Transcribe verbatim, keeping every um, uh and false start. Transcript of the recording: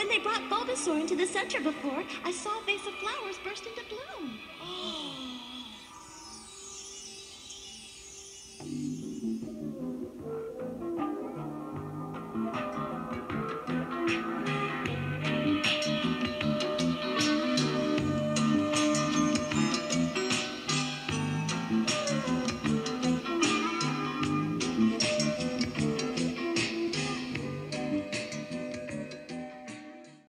they brought Bulbasaur into the center before, I saw a vase of flowers burst into bloom. Oh.